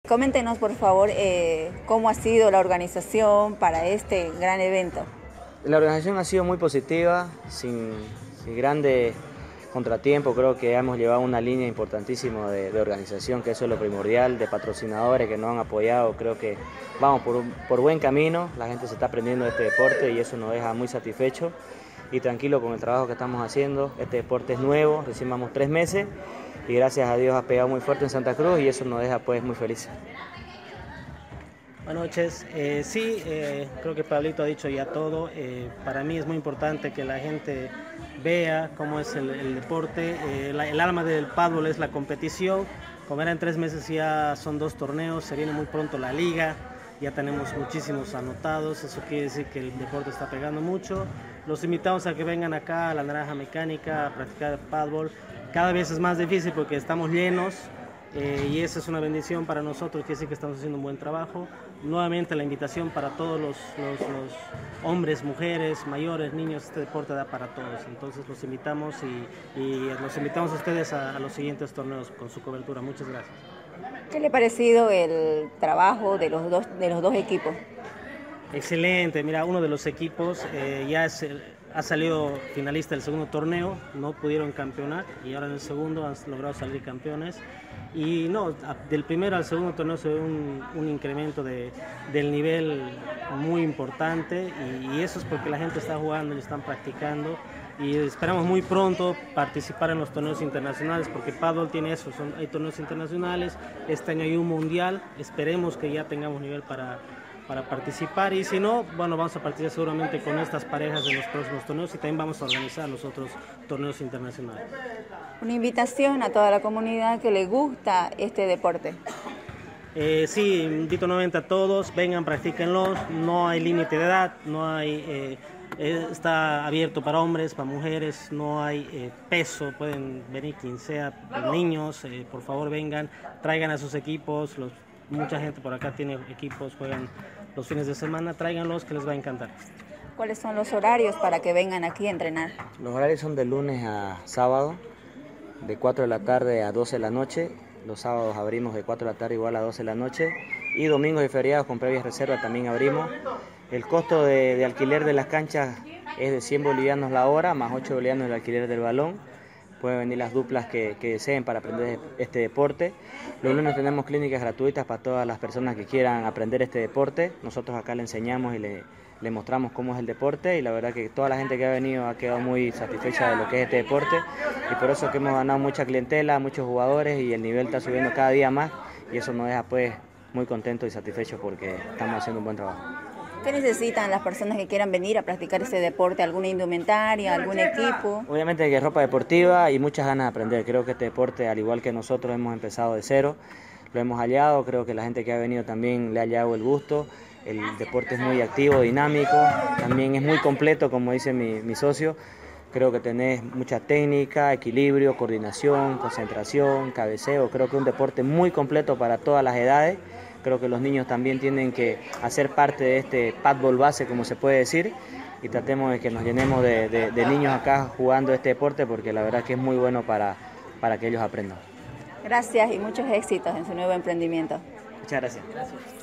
Coméntenos, por favor, cómo ha sido la organización para este gran evento. La organización ha sido muy positiva, sin grandes contratiempos. Creo que hemos llevado una línea importantísima de organización, que eso es lo primordial, de patrocinadores que nos han apoyado. Creo que vamos por buen camino, la gente se está aprendiendo de este deporte y eso nos deja muy satisfechos y tranquilo con el trabajo que estamos haciendo. Este deporte es nuevo, recién vamos 3 meses y gracias a Dios ha pegado muy fuerte en Santa Cruz y eso nos deja pues muy felices. Buenas noches. Creo que Pablito ha dicho ya todo. Para mí es muy importante que la gente vea cómo es el deporte. El alma del pádel es la competición. Como eran 3 meses, ya son 2 torneos. Se viene muy pronto la liga. Ya tenemos muchísimos anotados. Eso quiere decir que el deporte está pegando mucho. Los invitamos a que vengan acá a la Naranja Mecánica a practicar pádel. Cada vez es más difícil porque estamos llenos. Y esa es una bendición para nosotros, quiere decir que estamos haciendo un buen trabajo. Nuevamente la invitación para todos los hombres, mujeres, mayores, niños, este deporte da para todos. Entonces los invitamos y los invitamos a ustedes a los siguientes torneos con su cobertura. Muchas gracias. ¿Qué le ha parecido el trabajo de los dos equipos? Excelente, mira, uno de los equipos ha salido finalista del segundo torneo, no pudieron campeonar y ahora en el segundo han logrado salir campeones. Y no, del primero al segundo torneo se ve un incremento del nivel muy importante y eso es porque la gente está jugando y están practicando y esperamos muy pronto participar en los torneos internacionales porque Padel tiene eso, hay torneos internacionales, este año hay un mundial, esperemos que ya tengamos nivel para participar y si no, bueno, vamos a participar seguramente con estas parejas en los próximos torneos y también vamos a organizar los otros torneos internacionales. Una invitación a toda la comunidad que le gusta este deporte. Sí, invito nuevamente a todos, vengan, practíquenlos, no hay límite de edad, está abierto para hombres, para mujeres, no hay peso, pueden venir quien sea, niños, por favor vengan, traigan a sus equipos, mucha gente por acá tiene equipos, juegan los fines de semana, tráiganlos que les va a encantar. ¿Cuáles son los horarios para que vengan aquí a entrenar? Los horarios son de lunes a sábado, de 4 de la tarde a 12 de la noche. Los sábados abrimos de 4 de la tarde igual a 12 de la noche. Y domingos y feriados con previas reservas también abrimos. El costo de alquiler de las canchas es de 100 bolivianos la hora, más 8 bolivianos el alquiler del balón. Pueden venir las duplas que deseen para aprender este deporte. Los lunes tenemos clínicas gratuitas para todas las personas que quieran aprender este deporte. Nosotros acá le enseñamos y le mostramos cómo es el deporte y la verdad que toda la gente que ha venido ha quedado muy satisfecha de lo que es este deporte y por eso que hemos ganado mucha clientela, muchos jugadores y el nivel está subiendo cada día más y eso nos deja pues muy contentos y satisfechos porque estamos haciendo un buen trabajo. ¿Qué necesitan las personas que quieran venir a practicar este deporte? ¿Alguna indumentaria, algún equipo? Obviamente que ropa deportiva y muchas ganas de aprender. Creo que este deporte, al igual que nosotros, hemos empezado de cero, lo hemos hallado, creo que la gente que ha venido también le ha hallado el gusto. El deporte es muy activo, dinámico, también es muy completo, como dice mi socio. Creo que tenés mucha técnica, equilibrio, coordinación, concentración, cabeceo. Creo que es un deporte muy completo para todas las edades. Creo que los niños también tienen que hacer parte de este pádel base, como se puede decir, y tratemos de que nos llenemos de niños acá jugando este deporte, porque la verdad que es muy bueno para que ellos aprendan. Gracias y muchos éxitos en su nuevo emprendimiento. Muchas gracias.